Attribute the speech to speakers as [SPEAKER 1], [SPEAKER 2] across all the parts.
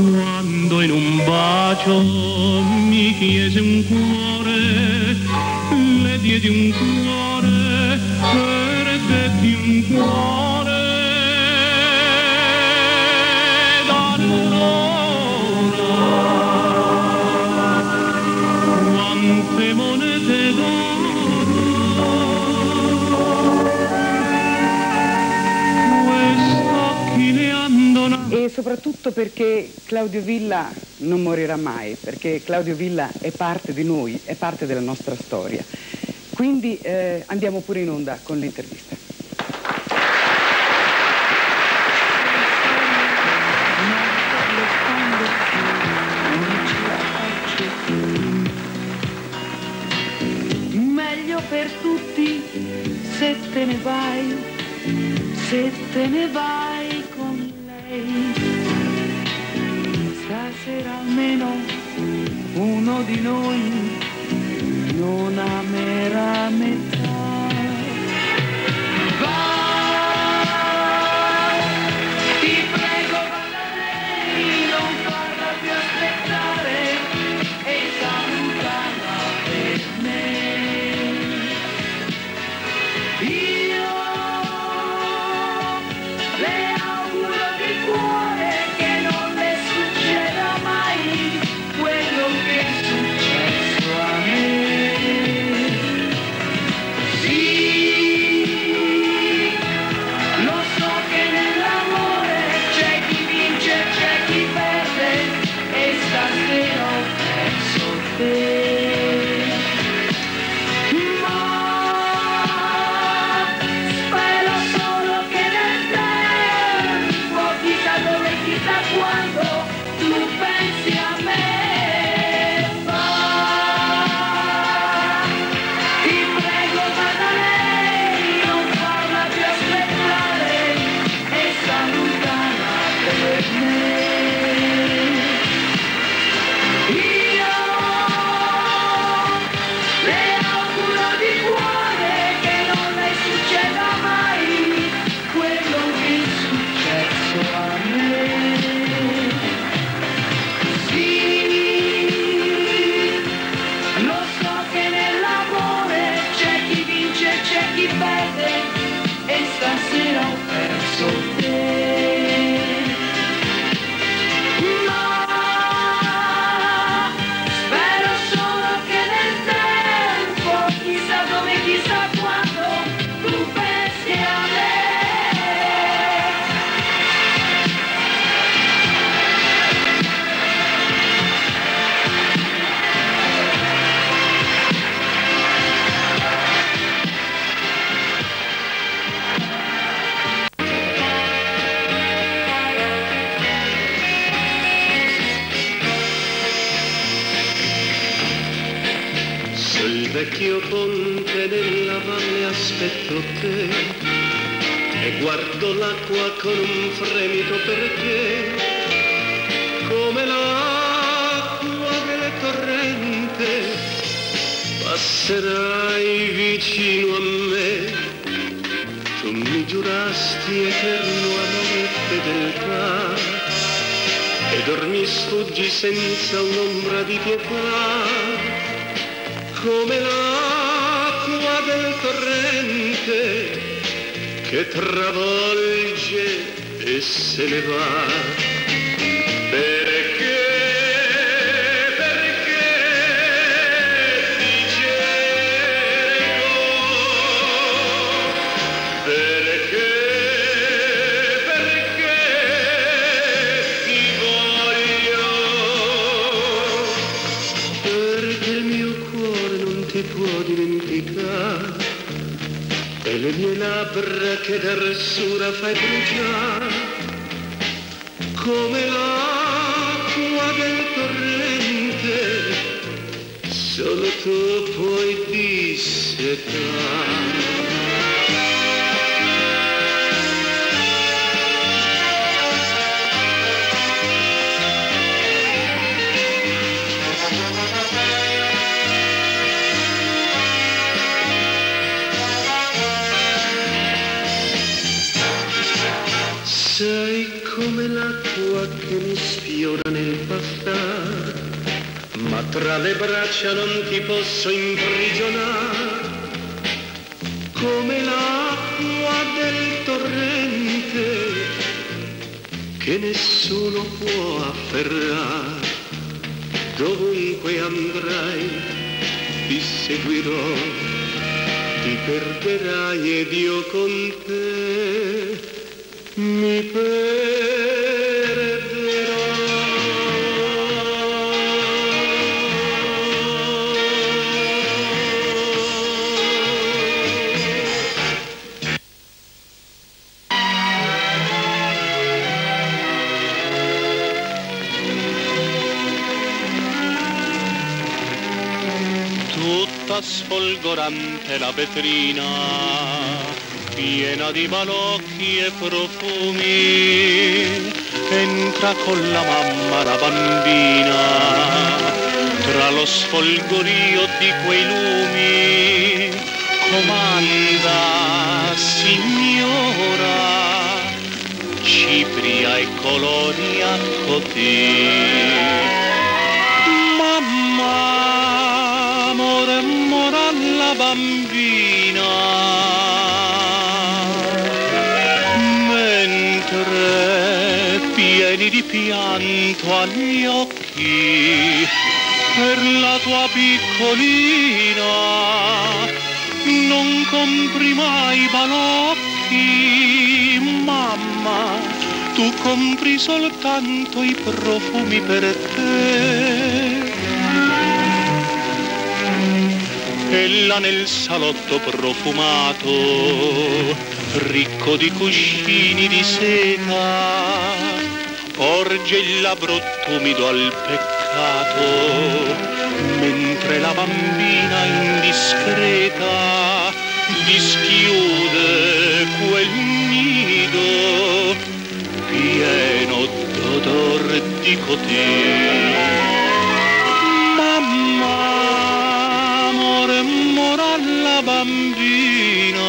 [SPEAKER 1] Quando in un bacio mi chiese un cuore, le diedi un cuore, perdetti un cuore. Da allora, quante monete d'oro quest'occhi ne hanno donato.
[SPEAKER 2] E soprattutto perché Claudio Villa non morirà mai, perché Claudio Villa è parte di noi, è parte della nostra storia. Quindi andiamo pure in onda con l'intervista.
[SPEAKER 3] Meglio per tutti se te ne vai, se te ne vai con lei. Stasera almeno uno di noi non amerà metà. Vai, ti prego, vada lei, non farla più aspettare e salutala per me. Io le auguro di cuore che non le succeda mai quello che è successo a me. Sì, lo so che nell'amore c'è chi vince, c'è chi perde e stasera ho perso te. Ma spero solo che nel tempo, chissà dove, chissà quando, tu pensi a me. Va, ti prego, vada lei, non farla più aspettare e salutala per me. Io le auguro di cuore che non le succeda mai quello che è successo a me. Sì, lo so che nell'amore c'è chi vince, c'è chi perde e stasera ho perso te. Ma spero solo che nel tempo, chissà dove, chissà quando, tu pensi a me.
[SPEAKER 1] Sul vecchio ponte della valle aspetto te e guardo l'acqua con un fremito perché come l'acqua del torrente passerai vicino a me. Tu mi giurasti eterno amore e fedeltà ed or mi sfuggi senza un'ombra di pietà. Come l'acqua del torrente che travolge e se ne va. Perché ti cerco? Perché ti voglio? Perché il mio cuore non ti può dimenticare e le mie labbra che d'arsura fai bruciare come l'acqua del torrente solo tu puoi dissetare. Sei come l'acqua che mi sfiora sopra nel passare, ma tra le braccia non ti posso imprigionare, come l'acqua del torrente che nessuno può afferrare. Dovunque andrai ti seguirò, ti perderai ed io con te mi perderò. Tutta sfolgorante la vetrina, piena di balocchi e profumi, entra con la mamma la bambina, tra lo sfolgorio di quei lumi, comanda signora, cipria e colori a cotì. Mamma, amore, mora la bambina, mentre pieni di pianto agli occhi per la tua piccolina, non compri mai balocchi, mamma, tu compri soltanto i profumi per te. E là nel salotto profumato, ricco di cuscini di seta, porge il labbro tumido al peccato, mentre la bambina indiscreta dischiude quel nido pieno d'odor di cotè. Mamma, amore, mora la bambina,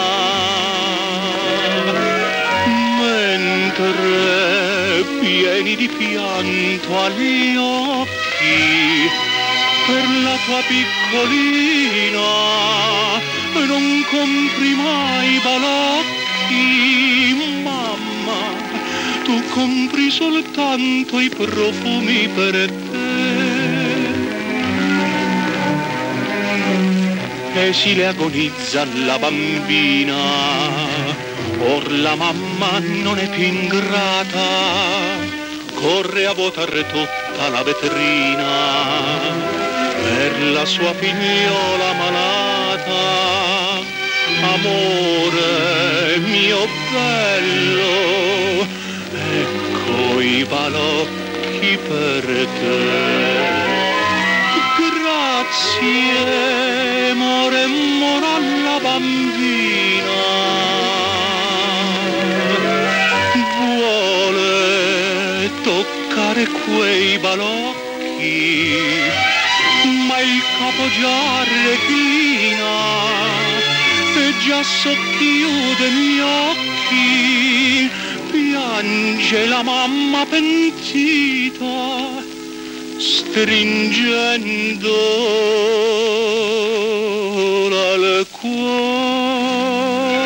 [SPEAKER 1] mentre pieni di pianto agli occhi per la tua piccolina non compri mai balocchi, mamma, tu compri soltanto i profumi per te. E si le agonizza la bambina, or la mamma non è più ingrata, corre a vuotare tutta la vetrina per la sua figliola malata. Amore mio bello, ecco i balocchi per te. Grazie, amore, mora la bambina, vuole toccare quei balocchi, ma il capo già reclina e già socchiude gli occhi, piange la mamma pentita, stringendola al cuore.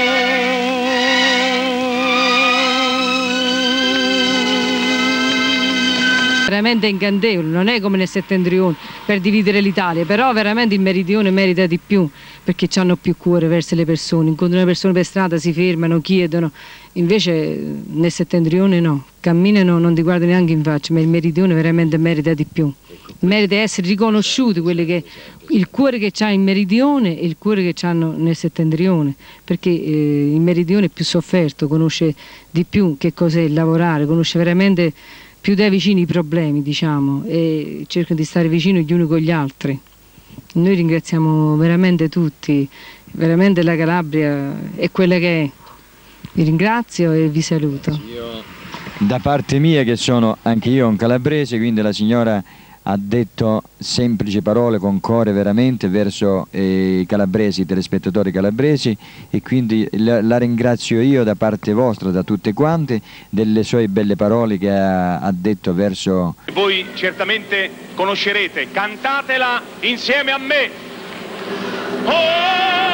[SPEAKER 4] Veramente incantevole, non è come nel settentrione per dividere l'Italia, però veramente il meridione merita di più, perché hanno più cuore verso le persone, incontrano le persone per strada, si fermano, chiedono, invece nel settentrione no, camminano, non ti guardano neanche in faccia, ma il meridione veramente merita di più, merita di essere riconosciuti il cuore che c'ha in meridione e il cuore che hanno nel settentrione, perché il meridione è più sofferto, conosce di più che cos'è lavorare, conosce veramente più da vicino i problemi, diciamo, e cercano di stare vicino gli uni con gli altri. Noi ringraziamo veramente tutti, veramente la Calabria è quella che è. Vi ringrazio e vi saluto.
[SPEAKER 5] Da parte mia, che sono anche io un calabrese, quindi la signora ha detto semplici parole con cuore veramente verso i calabresi, i telespettatori calabresi, e quindi la ringrazio io da parte vostra, da tutte quante, delle sue belle parole che ha detto verso...
[SPEAKER 1] Voi certamente conoscerete, cantatela insieme a me. Oh!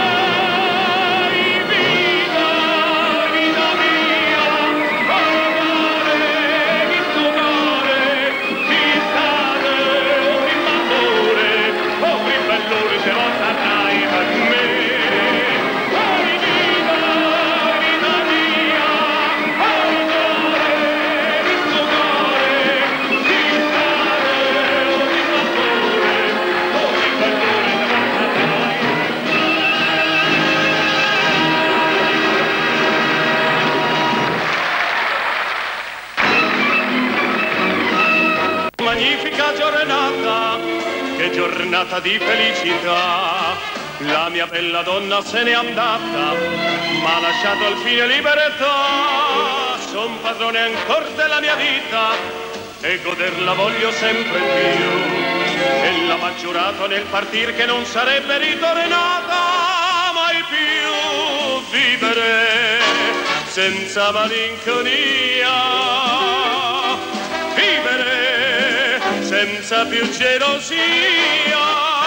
[SPEAKER 1] Magnifica giornata, che giornata di felicità, la mia bella donna se n'è andata, m'ha lasciato al fine libertà, son padrone ancor della mia vita e goderla voglio sempre più, ella m'ha giurato nel partir che non sarebbe ritornata mai più, vivere senza malinconia, senza più gelosia,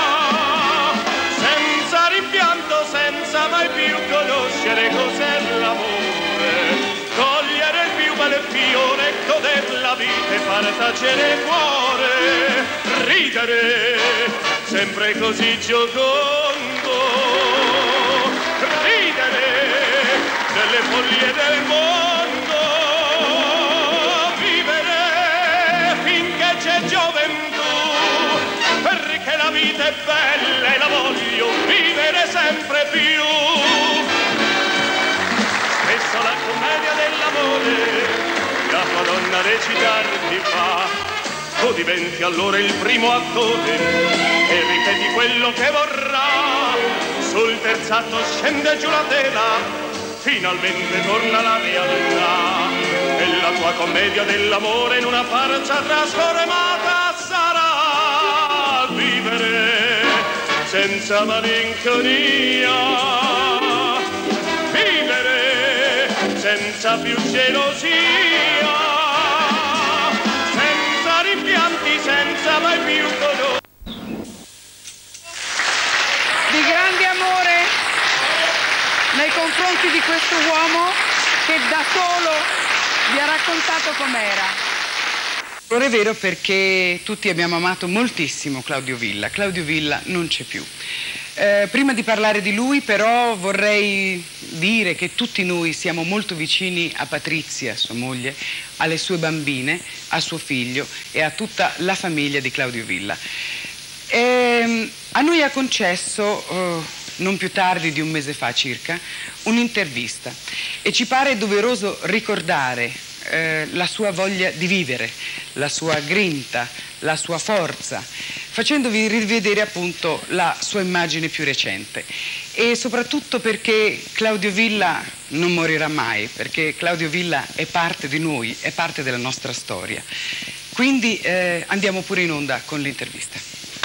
[SPEAKER 1] senza rimpianto, senza mai più conoscere cos'è l'amore, cogliere il più bel fiore, goder la vita e far tacere il cuore, ridere sempre così giocondo, ridere delle follie del mondo, perché la vita è bella e la voglio vivere sempre più. Spesso la commedia dell'amore la tua donna recitar ti fa, tu diventi allora il primo attore e ripeti quello che vorrà, sul terzo atto scende giù la tela, finalmente torna la realtà e la tua commedia dell'amore in una farsa trasformata sarà, vivere senza malinconia, vivere senza più gelosia, senza rimpianti, senza mai più dolore.
[SPEAKER 2] Di grande amore nei confronti di questo uomo che da solo vi ha raccontato com'era. Non è vero, perché tutti abbiamo amato moltissimo Claudio Villa. Claudio Villa non c'è più. Prima di parlare di lui però vorrei dire che tutti noi siamo molto vicini a Patrizia, sua moglie, alle sue bambine, a suo figlio e a tutta la famiglia di Claudio Villa. A noi ha concesso, non più tardi di un mese fa circa, un'intervista e ci pare doveroso ricordare la sua voglia di vivere, la sua grinta, la sua forza, facendovi rivedere appunto la sua immagine più recente. E soprattutto perché Claudio Villa non morirà mai, perché Claudio Villa è parte di noi, è parte della nostra storia. Quindi andiamo pure in onda con l'intervista.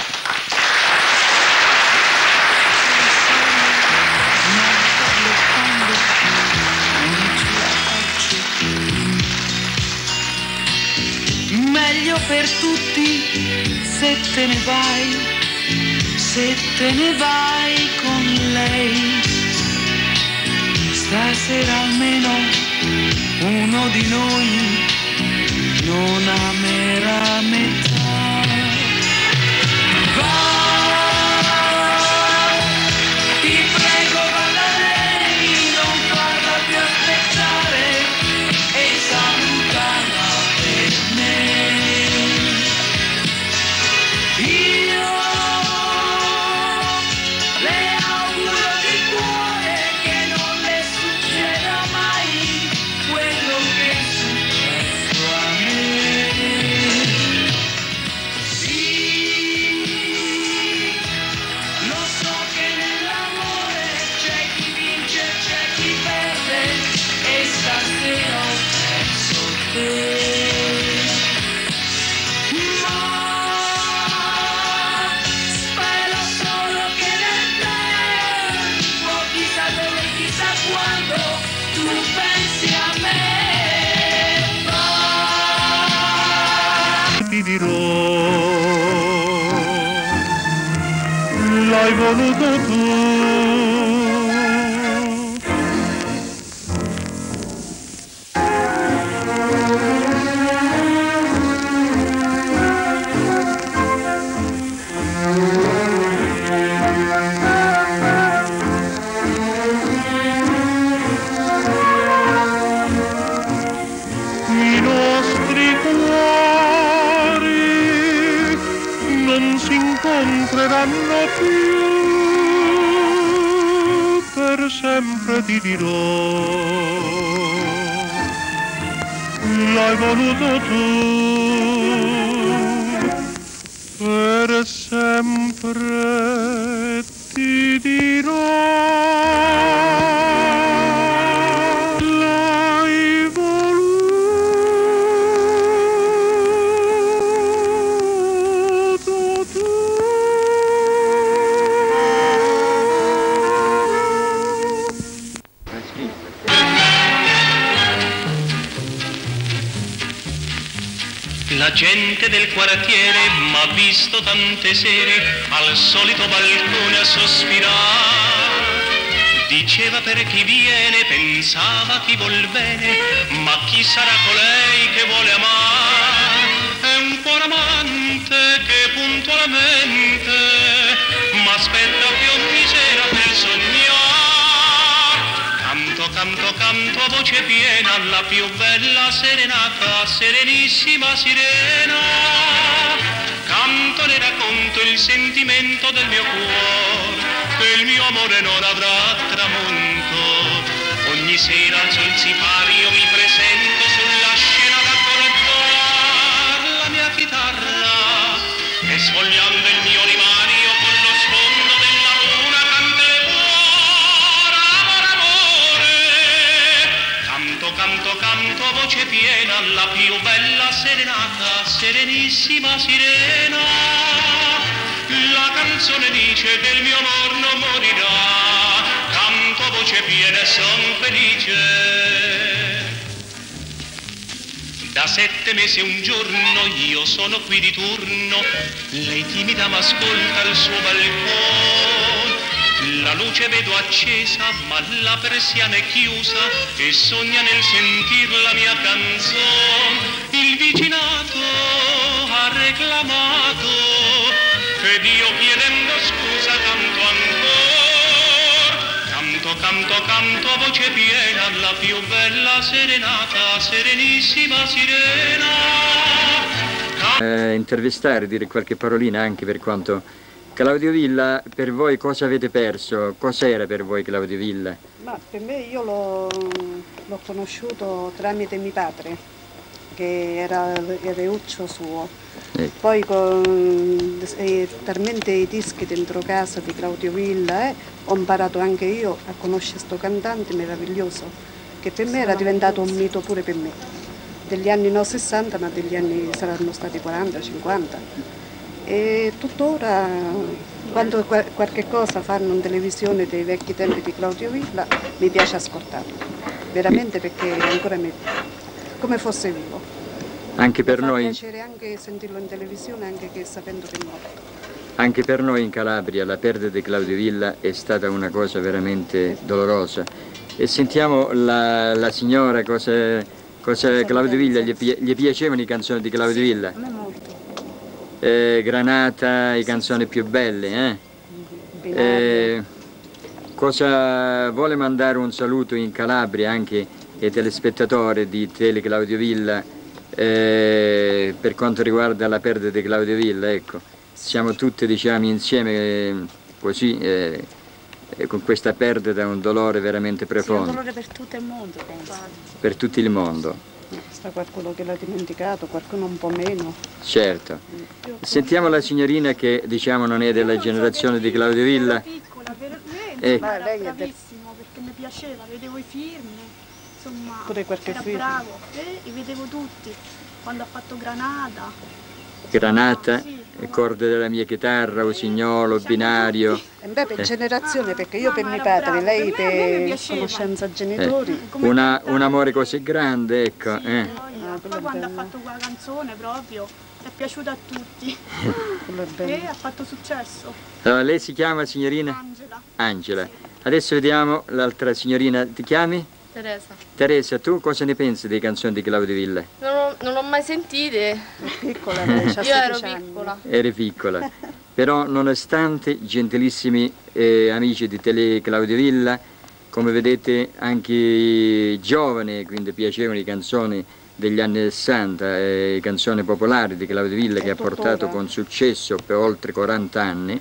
[SPEAKER 3] Meglio per tutti se te ne vai con lei. Stasera almeno uno di noi non amerà metà. Va, ti prego, va da lei, non farla più aspettare e salutala per me. Io le auguro di cuore che non le succeda mai quello che è successo a me.
[SPEAKER 1] dirò, l'hai voluto tu. I nostri cuori non si incontreranno più, per sempre ti dirò, l'hai voluto tu, per sempre ti dirò.
[SPEAKER 6] La gente del quartiere m'ha visto tante sere al solito balcone a sospirare. Diceva per chi viene, pensava chi vuol bene, ma chi sarà colei che vuole amare? È un cuore amante che puntualmente m'aspetta che ogni sera per sognare. Canto, canto, canto a voce piena la più bella serenata, serenissima sirena. Canto, ne racconto il sentimento del mio cuore, che il mio amore non avrà tramonto. Ogni sera al sol si pari io mi presento sulla scena da correggiare la mia chitarra, e sfogliando il mio rimario con lo sfondo della luna canterò amore, amore. Canto, canto, canto a voce piena la più bella serenata, serenissima sirena. La canzone dice che il mio amor non morirà, canto a voce piena e son felice. Da 7 mesi e un giorno io sono qui di turno, lei timida m'ascolta al suo balcone. La luce vedo accesa ma la persiana è chiusa e sogna nel sentir la mia canzone. Il vicinato ha reclamato ed io chiedendo scusa canto ancora. Canto, canto, canto a voce piena la più bella serenata, serenissima sirena.
[SPEAKER 5] Intervistare, dire qualche parolina anche per quanto... Claudio Villa, per voi cosa avete perso? Cos'era per voi Claudio Villa?
[SPEAKER 7] Ma per me io l'ho conosciuto tramite mio padre, che era il reuccio suo.
[SPEAKER 5] Ecco.
[SPEAKER 7] Poi con talmente i dischi dentro casa di Claudio Villa ho imparato anche io a conoscere questo cantante meraviglioso, che per me era diventato un mito pure per me. Degli anni no 60, ma degli anni saranno stati 40, 50. E tuttora quando qualche cosa fanno in televisione dei vecchi tempi di Claudio Villa mi piace ascoltarlo, veramente, perché ancora come fosse vivo.
[SPEAKER 5] Anche per noi.
[SPEAKER 7] Mi fa piacere anche sentirlo in televisione, anche che sapendo che è morto.
[SPEAKER 5] Anche per noi in Calabria la perdita di Claudio Villa è stata una cosa veramente dolorosa. E sentiamo la signora cosa Claudio Villa, gli piacevano le canzoni di Claudio Villa?
[SPEAKER 7] A me molto.
[SPEAKER 5] Granata, le canzoni più belle, cosa vuole mandare un saluto in Calabria anche ai telespettatori di Tele Claudio Villa per quanto riguarda la perdita di Claudio Villa? Ecco, siamo tutti, diciamo, insieme così con questa perdita, un dolore veramente profondo.
[SPEAKER 8] Sì, un dolore per tutto il mondo, penso.
[SPEAKER 5] Per tutto il mondo.
[SPEAKER 7] Sta qualcuno che l'ha dimenticato, qualcuno un po' meno.
[SPEAKER 5] Certo. Sentiamo la signorina che, diciamo, non è della generazione di Claudio Villa.
[SPEAKER 8] Piccola, veramente,
[SPEAKER 7] Ma lei è
[SPEAKER 8] bravissimo, perché mi piaceva, vedevo i film, insomma,
[SPEAKER 7] Pure qualche
[SPEAKER 8] era
[SPEAKER 7] film.
[SPEAKER 8] bravo, li vedevo tutti, quando ha fatto Granata.
[SPEAKER 5] Granata,
[SPEAKER 8] Sì,
[SPEAKER 5] corde della mia chitarra, Usignolo, Binario.
[SPEAKER 7] E beh, per generazione, perché io per mio padre, lei per conoscenza genitori.
[SPEAKER 5] Un amore così grande, ecco.
[SPEAKER 8] Poi quando ha fatto quella canzone proprio, è piaciuta a tutti e ha fatto successo.
[SPEAKER 5] Allora, lei si chiama signorina?
[SPEAKER 8] Angela.
[SPEAKER 5] Angela.
[SPEAKER 8] Sì.
[SPEAKER 5] Adesso vediamo l'altra signorina, ti chiami?
[SPEAKER 9] Teresa.
[SPEAKER 5] Teresa, tu cosa ne pensi delle canzoni di Claudio Villa?
[SPEAKER 9] Non l'ho mai sentite.
[SPEAKER 7] È piccola, lei, c'ha
[SPEAKER 9] Io ero
[SPEAKER 7] 16 anni.
[SPEAKER 9] piccola.
[SPEAKER 5] Eri piccola. Però nonostante, gentilissimi amici di Tele Claudio Villa, come vedete anche giovani, quindi piacevoli canzoni degli anni 60, canzoni popolari di Claudio Villa che ha portato con successo per oltre 40 anni.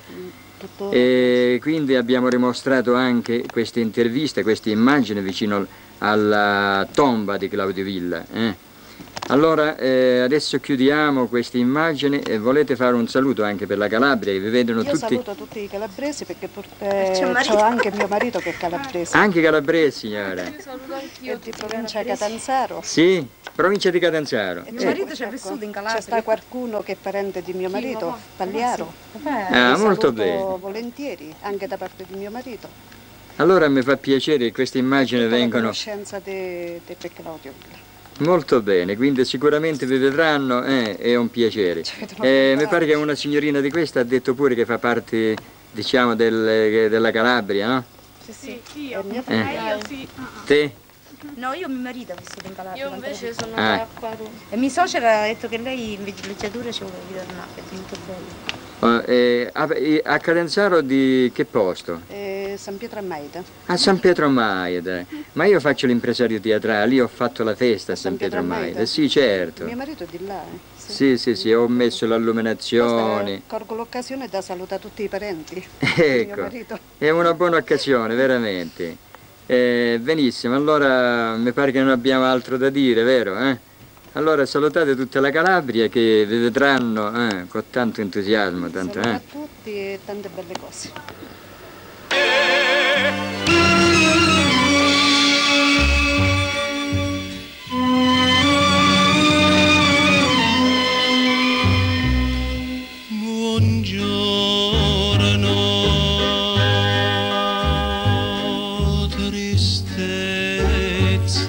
[SPEAKER 5] E quindi abbiamo dimostrato anche queste interviste, queste immagini vicino alla tomba di Claudio Villa. Allora adesso chiudiamo queste immagini e volete fare un saluto anche per la Calabria che vi vedono
[SPEAKER 7] Io
[SPEAKER 5] tutti.
[SPEAKER 7] saluto tutti i calabresi perché c'ho anche mio marito che è calabrese.
[SPEAKER 5] Anche calabresi, signora?
[SPEAKER 9] Io saluto anch'io.
[SPEAKER 7] È di provincia di Catanzaro.
[SPEAKER 5] Sì, provincia di Catanzaro.
[SPEAKER 7] E
[SPEAKER 9] Mio marito ci ha vissuto in Calabria.
[SPEAKER 7] C'è sta qualcuno che è parente di mio marito, Pagliaro.
[SPEAKER 5] Ah, molto bene.
[SPEAKER 7] Volentieri, anche da parte di mio marito.
[SPEAKER 5] Allora mi fa piacere che queste immagini
[SPEAKER 7] Tutta la
[SPEAKER 5] vengano
[SPEAKER 7] conoscenza di Claudio Villa.
[SPEAKER 5] molto bene, quindi sicuramente vi vedranno, è un piacere. Mi pare che una signorina di questa ha detto pure che fa parte, diciamo, della Calabria, no?
[SPEAKER 8] Sì, io.
[SPEAKER 7] Mia
[SPEAKER 8] Io sì.
[SPEAKER 5] Te?
[SPEAKER 10] No, io mio marito ha vissuto in Calabria.
[SPEAKER 9] Io invece sono
[SPEAKER 5] Ah.
[SPEAKER 9] da qua a Roma.
[SPEAKER 10] E mia suocera ha detto che lei in villeggiatura ci vuole ritornare, è molto bello.
[SPEAKER 5] A Catanzaro di che posto?
[SPEAKER 7] San Pietro a Maida.
[SPEAKER 5] A San Pietro Maida. Ma io faccio l'impresario teatrale, io ho fatto la festa a San Pietro Maida. Sì, certo.
[SPEAKER 7] Mio marito è di là.
[SPEAKER 5] Sì, ho messo l'illuminazione.
[SPEAKER 7] Colgo l'occasione da salutare tutti i parenti. Mio
[SPEAKER 5] Ecco,
[SPEAKER 7] marito.
[SPEAKER 5] è una buona occasione, veramente. Benissimo, allora mi pare che non abbiamo altro da dire, vero? Allora salutate tutta la Calabria che vi vedranno con tanto entusiasmo. Tanto,
[SPEAKER 7] Saluto a tutti e tante belle cose.
[SPEAKER 6] Buongiorno, tristezza.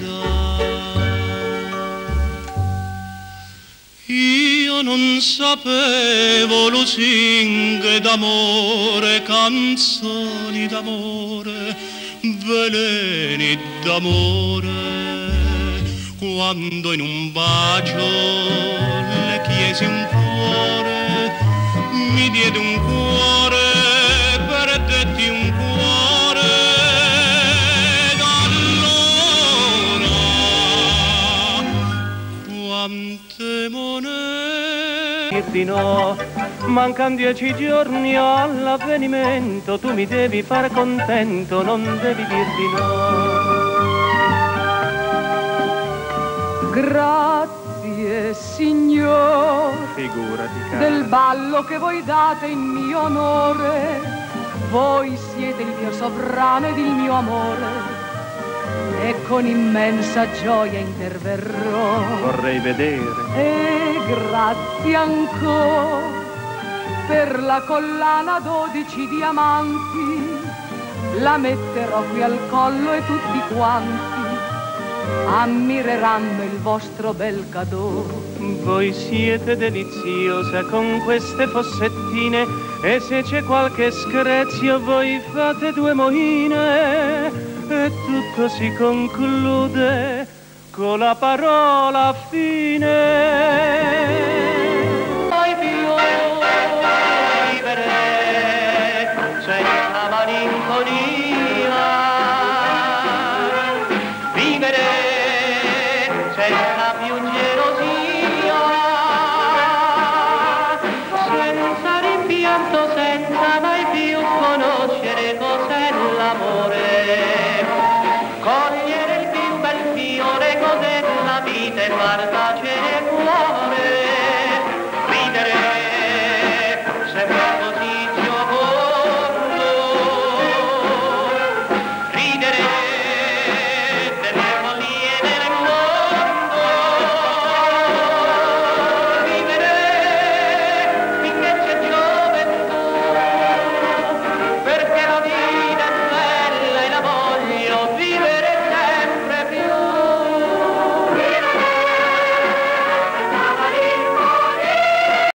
[SPEAKER 6] Io non sapevo lusinghe d'amore, canzoni d'amore, veleni d'amore, quando in un bacio le chiesi un cuore, mi diede un cuore, perdetti un cuore, da allora quante monete.
[SPEAKER 11] Dirti no, mancan 10 giorni all'avvenimento, tu mi devi far contento, non devi dirti no.
[SPEAKER 4] Grazie, signor,
[SPEAKER 11] Figurati, cara.
[SPEAKER 4] del ballo che voi date in mio onore. Voi siete il mio sovrano ed il mio amore. E con immensa gioia interverrò.
[SPEAKER 11] Vorrei vedere.
[SPEAKER 4] E grazie ancora per la collana 12 diamanti. La metterò qui al collo e tutti quanti ammireranno il vostro bel cadeau.
[SPEAKER 11] Voi siete deliziosa con queste fossettine e se c'è qualche screzio voi fate 2 moine e tutto si conclude con la parola fine.